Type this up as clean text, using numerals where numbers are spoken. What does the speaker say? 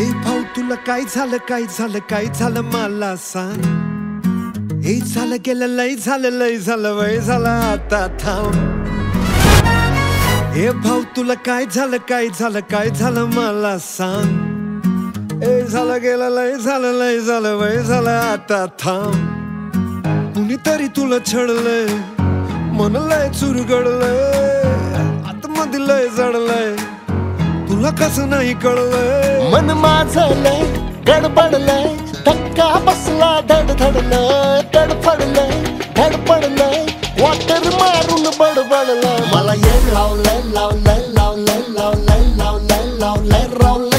ए भाऊ तुला काय झालं काय झालं काय झालं मला सांग. ए झालं गेलं लय झालं वय झालं आता थांब. ए भाऊ तुला काय झालं काय झालं मला सांग. ए झालं गेलं लय झालं वय झालं आता थांब. कुणीतरी तुला छळलंय मन लय चुरगडलंय आतमध्ये लय जडलंय तुला कसं नाही कळलंय. मन माझं लय गडबडलंय धक्का बसला धडधडलंय तडफडलंय धडपडलंय वॉटर मारून बडबडलंय. मला येड लावलंय लावलंय लावलंय लावलंय लावलंय लावलंय